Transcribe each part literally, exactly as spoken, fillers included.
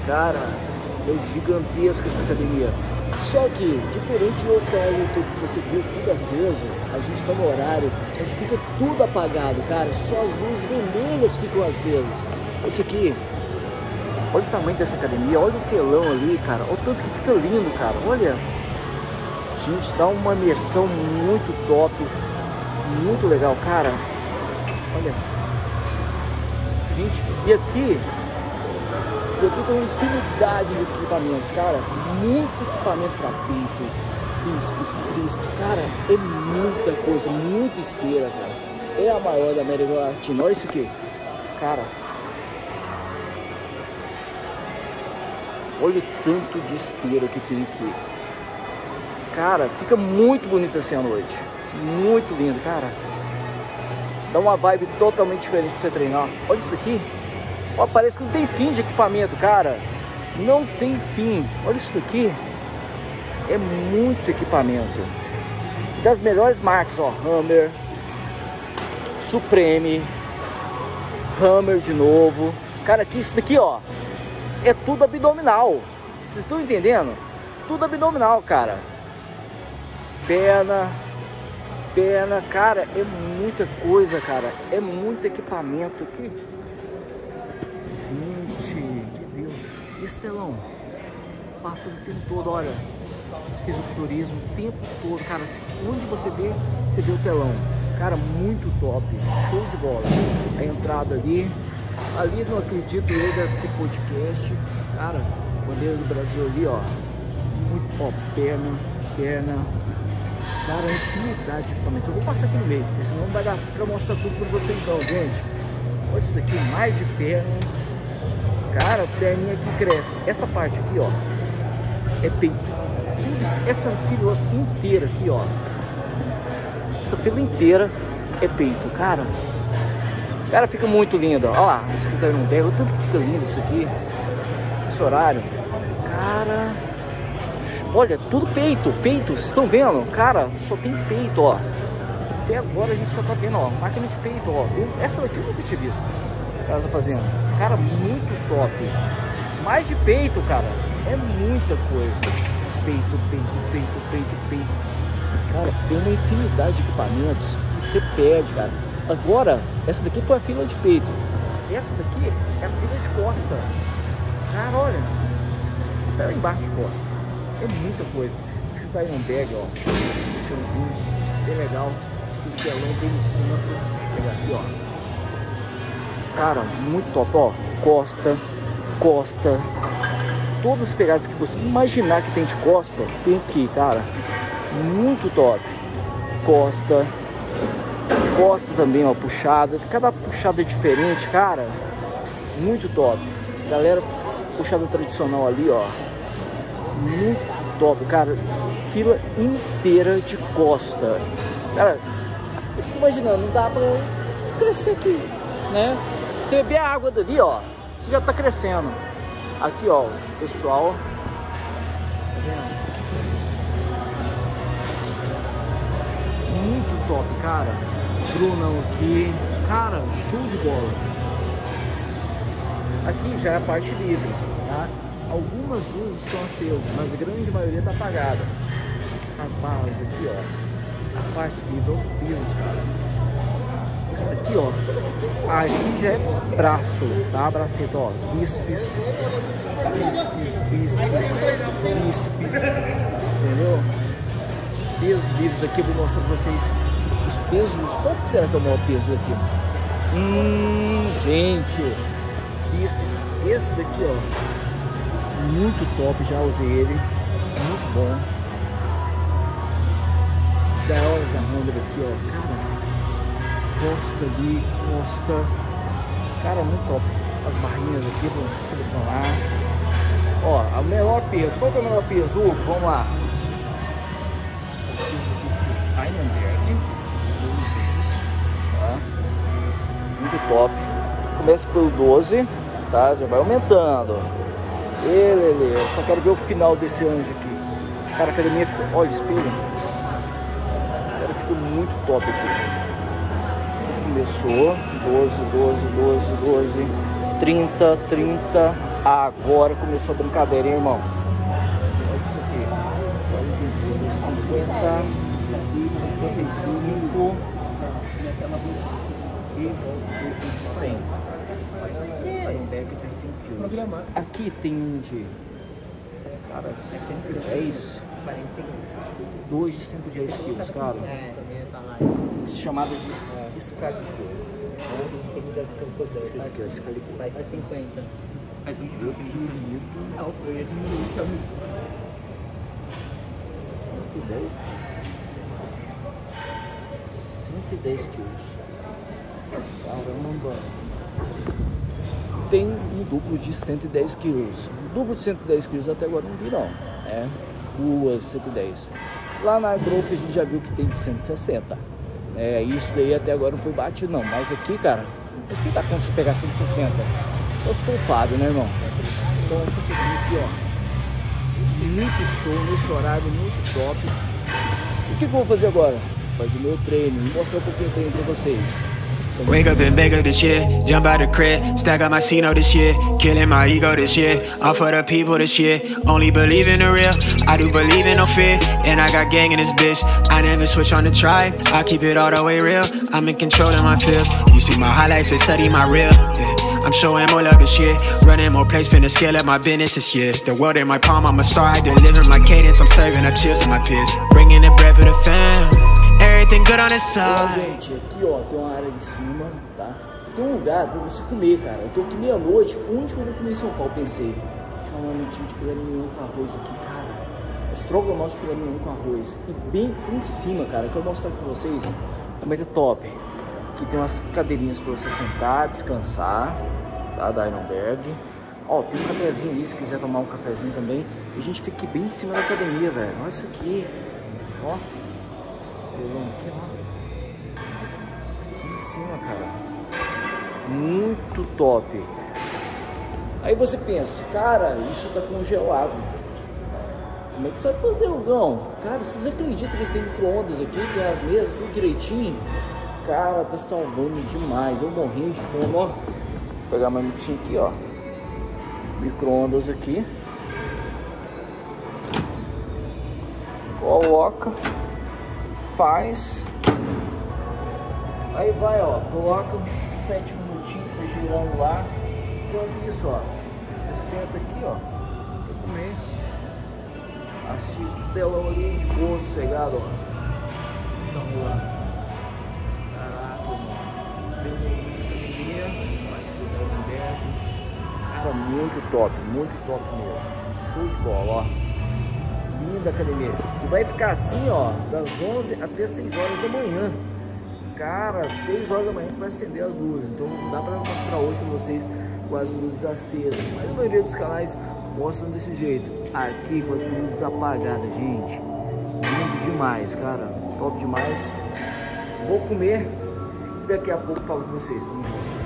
Cara, é gigantesca essa academia. Só que, diferente de outros canais do YouTube que você viu tudo aceso, a gente tá no horário onde fica tudo apagado, cara. Só as luzes vermelhas ficam acesas. Esse aqui, olha o tamanho dessa academia, olha o telão ali, cara. Olha o tanto que fica lindo, cara. Olha. Gente, dá uma imersão muito top. Muito legal, cara. Olha. Gente, e aqui... E aqui tem uma infinidade de equipamentos, cara. Muito equipamento para peito, bíceps, tríceps, cara. É muita coisa, muita esteira, cara. É a maior da América Latina. Olha isso aqui, cara. Olha o tanto de esteira que tem aqui. Cara, fica muito bonito assim à noite. Muito lindo, cara. Dá uma vibe totalmente diferente de você treinar. Olha isso aqui. Ó, parece que não tem fim de equipamento, cara. Não tem fim. Olha isso aqui. É muito equipamento. Das melhores marcas, ó. Hammer, Supreme, Hammer de novo. Cara, aqui, isso daqui, ó, é tudo abdominal. Vocês estão entendendo? Tudo abdominal, cara. Perna, perna, cara, é muita coisa, cara. É muito equipamento aqui. Gente, de Deus. Esse telão passa o tempo todo, olha. Fisiculturismo o tempo todo, cara. Onde você vê, você vê o telão. Cara, muito top. Show de bola. A entrada ali. Ali, não acredito eu, deve ser podcast. Cara, bandeira do Brasil ali, ó. Muito, ó, perna, perna. Cara, infinidade de equipamentos. Eu vou passar aqui no meio, porque senão não vai dar pra mostrar tudo pra vocês não, gente. Olha isso aqui, mais de perna. Cara, perninha que cresce. Essa parte aqui, ó, é peito. Essa fila inteira aqui, ó. Essa fila inteira é peito, cara. Cara, fica muito lindo. Olha lá, esse aqui tá no berro. Tudo que fica lindo isso aqui. Esse horário. Cara, olha, tudo peito, peito. Vocês estão vendo? Cara, só tem peito, ó. Até agora a gente só tá vendo, ó, máquina de peito, ó. Essa daqui eu nunca tinha visto. O cara tá fazendo. Cara, muito top. Mais de peito, cara. É muita coisa. Peito, peito, peito, peito, peito. Cara, tem uma infinidade de equipamentos que você perde, cara. Agora, essa daqui foi a fila de peito. Essa daqui é a fila de costa. Cara, olha. Tá lá embaixo de costa. É muita coisa. Esse aqui tá aí um bag, ó. Chãozinho. Bem legal. O telão bem em cima. Deixa eu pegar aqui, ó. Cara, muito top, ó. Costa, costa. Todas as pegadas que você imaginar que tem de costa, tem aqui, cara. Muito top. Costa. Costa também, ó, puxada. Cada puxada é diferente, cara. Muito top. Galera, puxada tradicional ali, ó. Muito top, cara. Fila inteira de costa. Cara, eu fico imaginando, não dá pra crescer aqui, né? Você beber a água dali, ó, você já tá crescendo. Aqui, ó, o pessoal. Tá vendo? Muito top, cara. Brunão aqui. Cara, show de bola. Aqui já é a parte livre, tá? Algumas luzes estão acesas, mas a grande maioria tá apagada. As barras aqui, ó. A parte livre, os pisos, cara. Aqui, ó, aqui já é braço, tá? Braceta, ó, bíceps, bíceps, bíceps, bíceps, entendeu? Os pesos livres aqui, eu vou mostrar pra vocês os pesos. Qual que será que é o maior peso aqui? Hum, gente, bíceps, esse daqui, ó, muito top, já usei ele, muito bom. Os da horas da Honda aqui, ó, cara. Costa ali, costa. Cara, muito top. As barrinhas aqui pra você selecionar. Ó, o menor peso. Qual que é o menor peso? Uh, vamos lá. Esse aqui, Ironberg. Tá? Muito top. Começa pelo doze, tá? Já vai aumentando. Ele, eu só quero ver o final desse anjo aqui. Cara, a academia ficou. Olha, espelho. Cara, ficou muito top aqui. Começou, doze, doze, doze, doze, trinta, trinta, Agora começou a brincadeira, hein, irmão? Olha isso aqui. quarenta e cinco, cinquenta, cinquenta e cinco e cem. Ironberg tem cinco quilos. Aqui tem um de, cara, cento e dez. Dois de cento e dez quilos, cara. Chamada de Excalibur. Já descansou dele. Aqui, ó, Excalibur. Vai ser cinquenta. Mas um pouco de Não, eu ia diminuir esse aumento. cento e dez, cento e dez quilos. Caramba. Tem um duplo de cento e dez quilos. O duplo de cento e dez quilos até agora não vi, não. É duas cento e dez. Lá na Growth a gente já viu que tem de cento e sessenta. É, isso daí até agora não foi batido, não. Mas aqui, cara, mas quem dá conta de pegar cento e sessenta? Só se for o Fábio, né, irmão? Então essa aqui, ó, muito show nesse horário, muito top. O que, que eu vou fazer agora? Fazer o meu treino e mostrar um pouquinho o treino pra vocês. Wake up and beg of this year, jump out the crib, stack up my C-No this year, killing my ego this year, all for the people this year, only believe in the real, I do believe in no fear, and I got gang in this bitch, I never switch on the tribe, I keep it all the way real, I'm in control of my feels, you see my highlights, they study my real, yeah. I'm showing more love this year, running more plays, finna scale up my business this year, the world in my palm, I'm a star, I deliver my cadence, I'm serving up chills to my peers, bringing the bread for the fam. Everything good on the side. Gente, aqui ó, tem uma área de cima, tá? Tem um lugar pra você comer, cara. Eu tô aqui meia-noite, onde que eu vou comer em São Paulo? Pensei, tinha uma noitinha de filé mignon com arroz aqui, cara. Estrogonofe de filé mignon com arroz. E bem em cima, cara, que eu vou mostrar pra vocês como é que é top. Aqui tem umas cadeirinhas pra você sentar, descansar, tá? Da Ironberg. Ó, tem um cafezinho ali, se quiser tomar um cafezinho também. E a gente fica aqui bem em cima da academia, velho. Olha isso aqui, ó. Aqui, ó. Em cima, cara. Muito top. Aí você pensa, cara, isso tá congelado. Como é que você vai fazer, Lugão? Cara, vocês acreditam que eles têm micro-ondas aqui, tem as mesas, tudo direitinho? Cara, tá salvando demais. Eu morrendo de fome, ó. Vou pegar mais minutinho aqui, ó. Micro-ondas aqui. Coloca. Faz, aí vai, ó, coloca sete minutinhos pra girando lá, enquanto isso, ó, você senta aqui, ó, pra comer, assiste o telão ali, de boa, sossegado, ó, então lá, caraca, mano, vem aí, vai estudar aberto, cara, muito top, muito top mesmo, show de bola, ó. Da academia. E vai ficar assim, ó, das onze até seis horas da manhã. Cara, seis horas da manhã que vai acender as luzes. Então não dá pra mostrar hoje pra vocês com as luzes acesas. Mas a maioria dos canais mostram desse jeito. Aqui com as luzes apagadas, gente. Lindo demais, cara. Top demais. Vou comer e daqui a pouco falo com vocês. Tamo junto.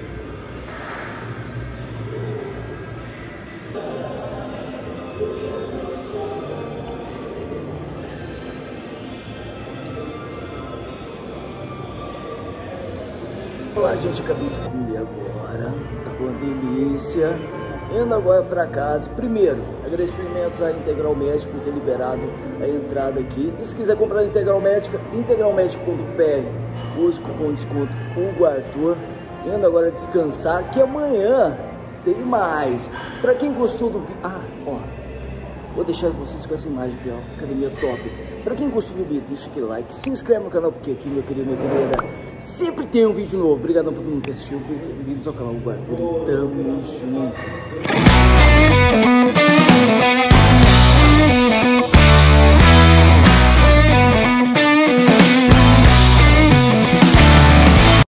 Olá, gente, acabei de comer agora, tá uma delícia. Indo agora para casa. Primeiro, agradecimentos à Integral Médica por ter liberado a entrada aqui. E se quiser comprar a Integral Médica, integral médica ponto p r, use o cupom de desconto Hugo Arthur. Indo agora descansar, que amanhã tem mais. Para quem gostou do vídeo, ah, ó, vou deixar vocês com essa imagem aqui, ó, academia top. Pra quem gostou do vídeo, deixa aquele like, se inscreve no canal, porque aqui, meu querido, minha querida, sempre tem um vídeo novo. Obrigadão por todo mundo que assistiu, bem-vindos ao canal Hugo Arthur. Tamo junto.